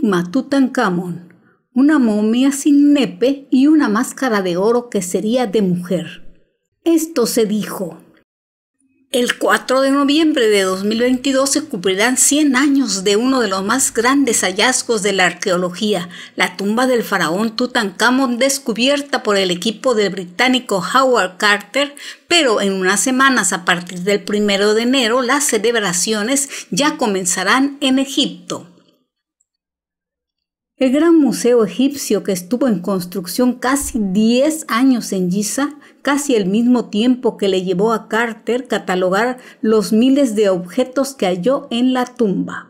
enigma Tutankamón, una momia sin nepe y una máscara de oro que sería de mujer. Esto se dijo. El 4 de noviembre de 2022 se cumplirán 100 años de uno de los más grandes hallazgos de la arqueología, la tumba del faraón Tutankamón, descubierta por el equipo del británico Howard Carter, pero en unas semanas, a partir del 1 de enero, las celebraciones ya comenzarán en Egipto. El Gran Museo Egipcio, que estuvo en construcción casi 10 años en Giza, casi el mismo tiempo que le llevó a Carter catalogar los miles de objetos que halló en la tumba.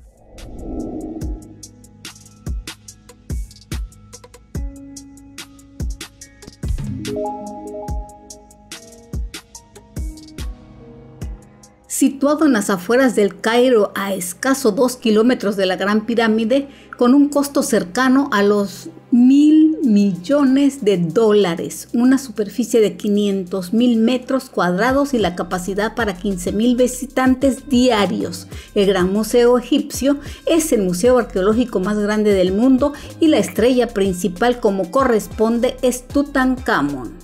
Situado en las afueras del Cairo, a escaso 2 kilómetros de la Gran Pirámide, con un costo cercano a los $1.000 millones, una superficie de 500.000 metros cuadrados y la capacidad para 15.000 visitantes diarios. El Gran Museo Egipcio es el museo arqueológico más grande del mundo y la estrella principal, como corresponde, es Tutankamón.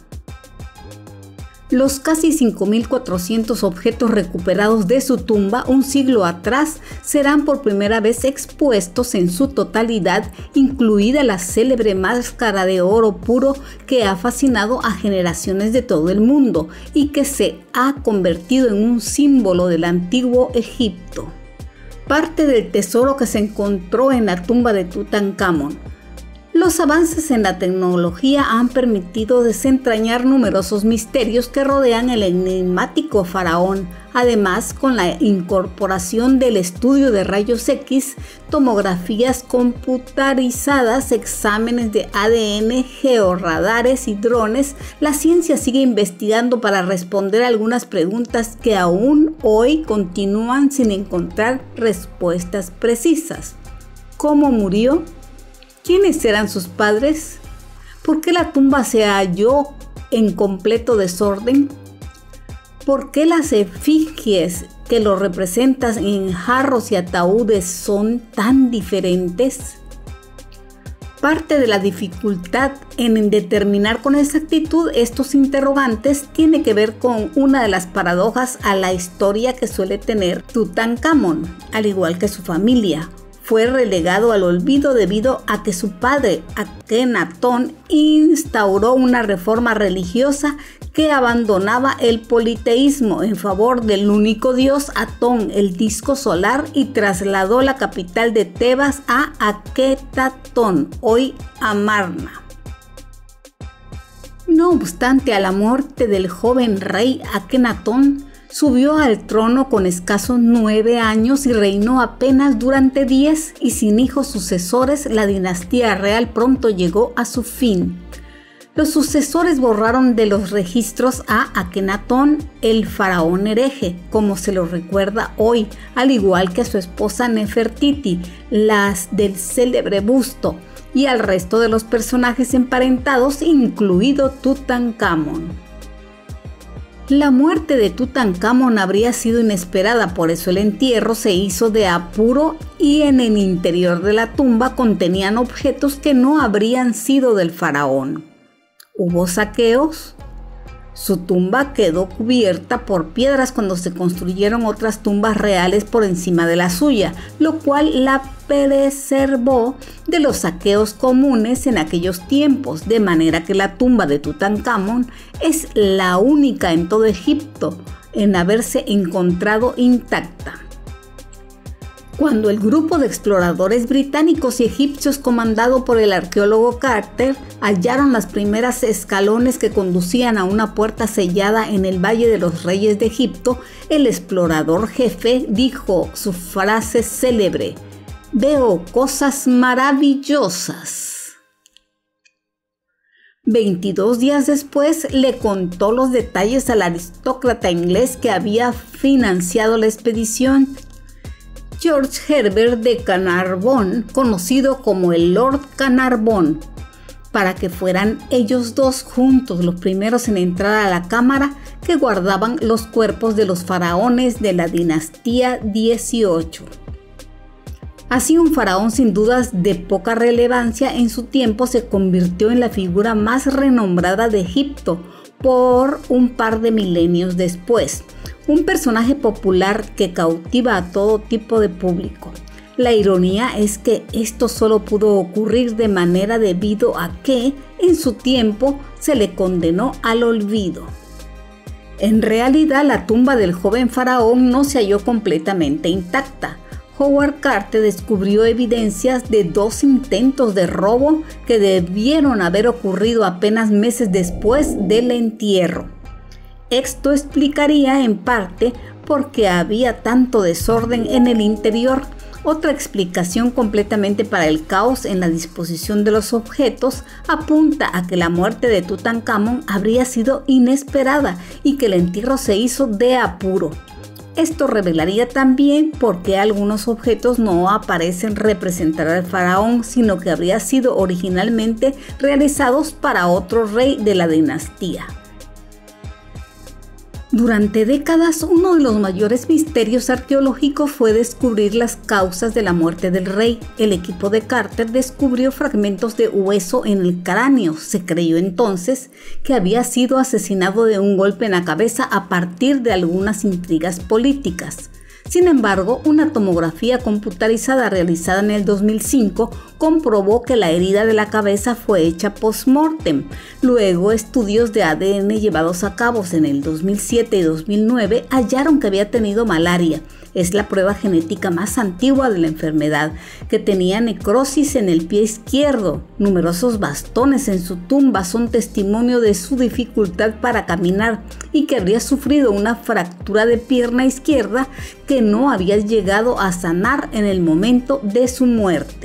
Los casi 5.400 objetos recuperados de su tumba un siglo atrás serán por primera vez expuestos en su totalidad, incluida la célebre máscara de oro puro que ha fascinado a generaciones de todo el mundo y que se ha convertido en un símbolo del antiguo Egipto. Parte del tesoro que se encontró en la tumba de Tutankamón. Los avances en la tecnología han permitido desentrañar numerosos misterios que rodean el enigmático faraón. Además, con la incorporación del estudio de rayos X, tomografías computarizadas, exámenes de ADN, georradares y drones, la ciencia sigue investigando para responder algunas preguntas que aún hoy continúan sin encontrar respuestas precisas. ¿Cómo murió? ¿Quiénes eran sus padres? ¿Por qué la tumba se halló en completo desorden? ¿Por qué las efigies que lo representan en jarros y ataúdes son tan diferentes? Parte de la dificultad en determinar con exactitud estos interrogantes tiene que ver con una de las paradojas a la historia que suele tener Tutankamón, al igual que su familia. Fue relegado al olvido debido a que su padre, Akenatón, instauró una reforma religiosa que abandonaba el politeísmo en favor del único dios Atón, el disco solar, y trasladó la capital de Tebas a Aketatón, hoy Amarna. No obstante, a la muerte del joven rey Akenatón, subió al trono con escasos 9 años y reinó apenas durante 10 y sin hijos sucesores. La dinastía real pronto llegó a su fin. Los sucesores borraron de los registros a Akenatón, el faraón hereje, como se lo recuerda hoy, al igual que a su esposa Nefertiti, las del célebre busto, y al resto de los personajes emparentados, incluido Tutankamón. La muerte de Tutankamón habría sido inesperada, por eso el entierro se hizo de apuro y en el interior de la tumba contenían objetos que no habrían sido del faraón. ¿Hubo saqueos? Su tumba quedó cubierta por piedras cuando se construyeron otras tumbas reales por encima de la suya, lo cual la preservó de los saqueos comunes en aquellos tiempos, de manera que la tumba de Tutankamón es la única en todo Egipto en haberse encontrado intacta. Cuando el grupo de exploradores británicos y egipcios comandado por el arqueólogo Carter hallaron las primeras escalones que conducían a una puerta sellada en el Valle de los Reyes de Egipto, el explorador jefe dijo su frase célebre: "Veo cosas maravillosas". 22 días después le contó los detalles al aristócrata inglés que había financiado la expedición, George Herbert de Carnarvon, conocido como el Lord Carnarvon, para que fueran ellos dos juntos los primeros en entrar a la cámara que guardaban los cuerpos de los faraones de la dinastía 18. Así, un faraón sin dudas de poca relevancia en su tiempo se convirtió en la figura más renombrada de Egipto por un par de milenios después. Un personaje popular que cautiva a todo tipo de público. La ironía es que esto solo pudo ocurrir de manera debido a que, en su tiempo, se le condenó al olvido. En realidad, la tumba del joven faraón no se halló completamente intacta. Howard Carter descubrió evidencias de 2 intentos de robo que debieron haber ocurrido apenas meses después del entierro. Esto explicaría en parte por qué había tanto desorden en el interior. Otra explicación completamente para el caos en la disposición de los objetos apunta a que la muerte de Tutankamón habría sido inesperada y que el entierro se hizo de apuro. Esto revelaría también por qué algunos objetos no aparecen representar al faraón, sino que habría sido originalmente realizados para otro rey de la dinastía. Durante décadas, uno de los mayores misterios arqueológicos fue descubrir las causas de la muerte del rey. El equipo de Carter descubrió fragmentos de hueso en el cráneo. Se creyó entonces que había sido asesinado de un golpe en la cabeza a partir de algunas intrigas políticas. Sin embargo, una tomografía computarizada realizada en el 2005 comprobó que la herida de la cabeza fue hecha post-mortem. Luego, estudios de ADN llevados a cabo en el 2007 y 2009 hallaron que había tenido malaria. Es la prueba genética más antigua de la enfermedad, que tenía necrosis en el pie izquierdo. Numerosos bastones en su tumba son testimonio de su dificultad para caminar y que habría sufrido una fractura de pierna izquierda que no había llegado a sanar en el momento de su muerte.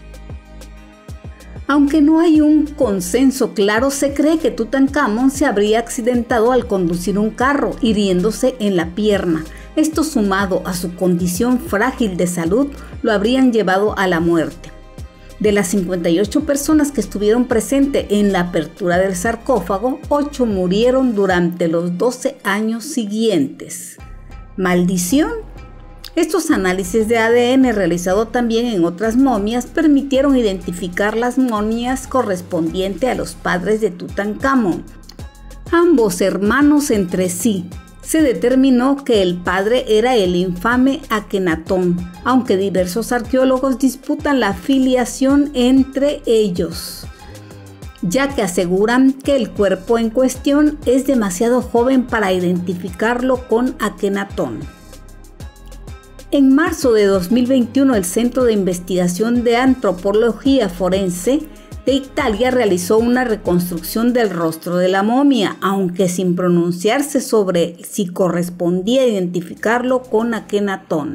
Aunque no hay un consenso claro, se cree que Tutankamón se habría accidentado al conducir un carro, hiriéndose en la pierna. Esto, sumado a su condición frágil de salud, lo habrían llevado a la muerte. De las 58 personas que estuvieron presentes en la apertura del sarcófago, 8 murieron durante los 12 años siguientes. ¿Maldición? Estos análisis de ADN realizados también en otras momias permitieron identificar las momias correspondientes a los padres de Tutankamón, ambos hermanos entre sí. Se determinó que el padre era el infame Akenatón, aunque diversos arqueólogos disputan la filiación entre ellos, ya que aseguran que el cuerpo en cuestión es demasiado joven para identificarlo con Akenatón. En marzo de 2021, el Centro de Investigación de Antropología Forense de Italia realizó una reconstrucción del rostro de la momia, aunque sin pronunciarse sobre si correspondía identificarlo con Akenatón.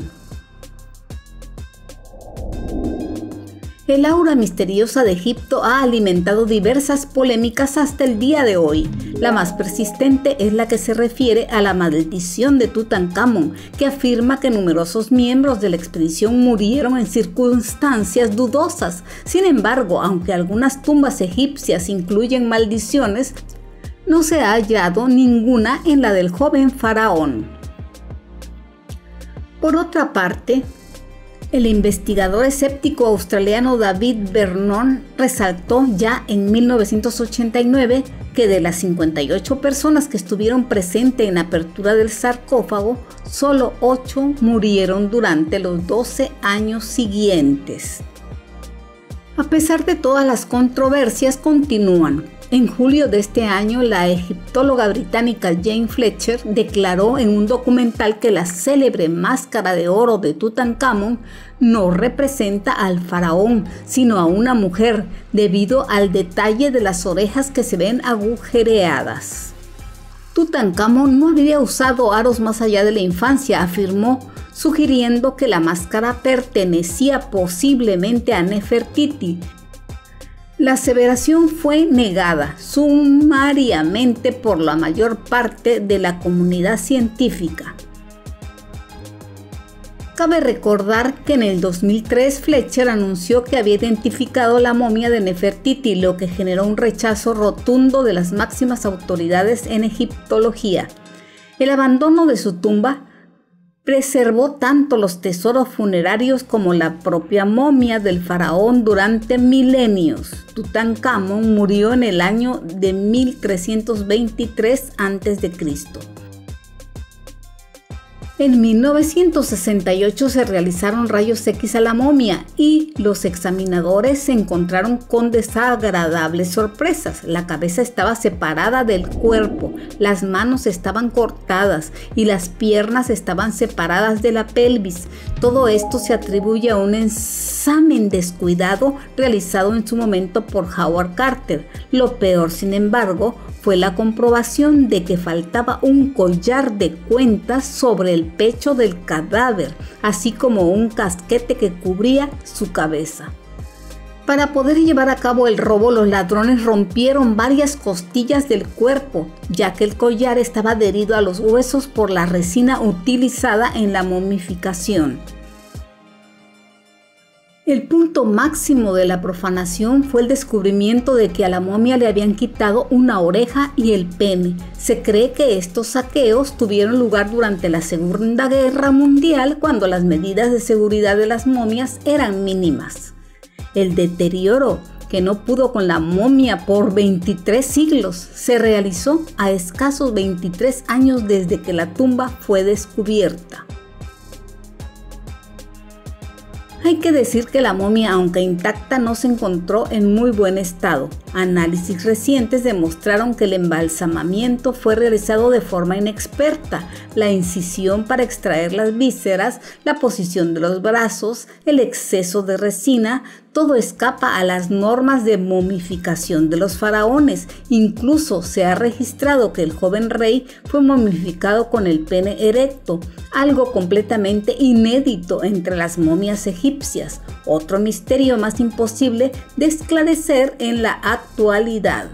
El aura misteriosa de Egipto ha alimentado diversas polémicas hasta el día de hoy. La más persistente es la que se refiere a la maldición de Tutankamón, que afirma que numerosos miembros de la expedición murieron en circunstancias dudosas. Sin embargo, aunque algunas tumbas egipcias incluyen maldiciones, no se ha hallado ninguna en la del joven faraón. Por otra parte, el investigador escéptico australiano David Vernon resaltó ya en 1989 que de las 58 personas que estuvieron presentes en la apertura del sarcófago, solo 8 murieron durante los 12 años siguientes. A pesar de todas las controversias, continúan. En julio de este año, la egiptóloga británica Jane Fletcher declaró en un documental que la célebre máscara de oro de Tutankamón no representa al faraón, sino a una mujer, debido al detalle de las orejas que se ven agujereadas. Tutankamón no había usado aros más allá de la infancia, afirmó, sugiriendo que la máscara pertenecía posiblemente a Nefertiti. La aseveración fue negada sumariamente por la mayor parte de la comunidad científica. Cabe recordar que en el 2003 Fletcher anunció que había identificado la momia de Nefertiti, lo que generó un rechazo rotundo de las máximas autoridades en egiptología. El abandono de su tumba preservó tanto los tesoros funerarios como la propia momia del faraón durante milenios. Tutankamón murió en el año de 1323 a.C. En 1968 se realizaron rayos X a la momia y los examinadores se encontraron con desagradables sorpresas. La cabeza estaba separada del cuerpo, las manos estaban cortadas y las piernas estaban separadas de la pelvis. Todo esto se atribuye a un examen descuidado realizado en su momento por Howard Carter. Lo peor, sin embargo, fue la comprobación de que faltaba un collar de cuentas sobre el pecho del cadáver, así como un casquete que cubría su cabeza. Para poder llevar a cabo el robo, los ladrones rompieron varias costillas del cuerpo, ya que el collar estaba adherido a los huesos por la resina utilizada en la momificación. El punto máximo de la profanación fue el descubrimiento de que a la momia le habían quitado una oreja y el pene. Se cree que estos saqueos tuvieron lugar durante la Segunda Guerra Mundial, cuando las medidas de seguridad de las momias eran mínimas. El deterioro, que no pudo con la momia por 23 siglos, se realizó a escasos 23 años desde que la tumba fue descubierta. Hay que decir que la momia, aunque intacta, no se encontró en muy buen estado. Análisis recientes demostraron que el embalsamamiento fue realizado de forma inexperta. La incisión para extraer las vísceras, la posición de los brazos, el exceso de resina, todo escapa a las normas de momificación de los faraones. Incluso se ha registrado que el joven rey fue momificado con el pene erecto, algo completamente inédito entre las momias egipcias. Otro misterio más imposible de esclarecer en la actualidad.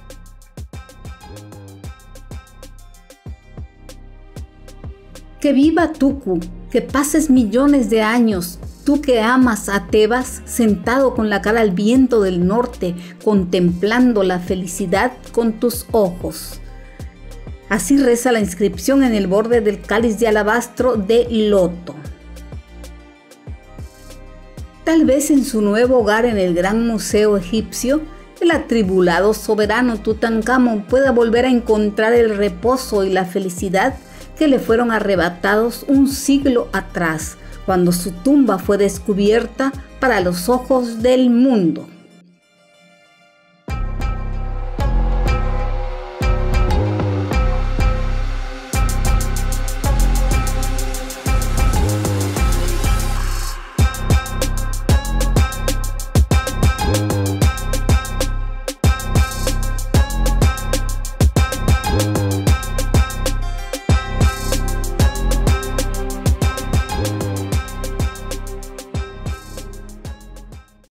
Que viva Tuku, que pases millones de años. Tú que amas a Tebas, sentado con la cara al viento del norte, contemplando la felicidad con tus ojos. Así reza la inscripción en el borde del cáliz de alabastro de Loto. Tal vez en su nuevo hogar en el Gran Museo Egipcio, el atribulado soberano Tutankamón pueda volver a encontrar el reposo y la felicidad que le fueron arrebatados un siglo atrás, cuando su tumba fue descubierta para los ojos del mundo.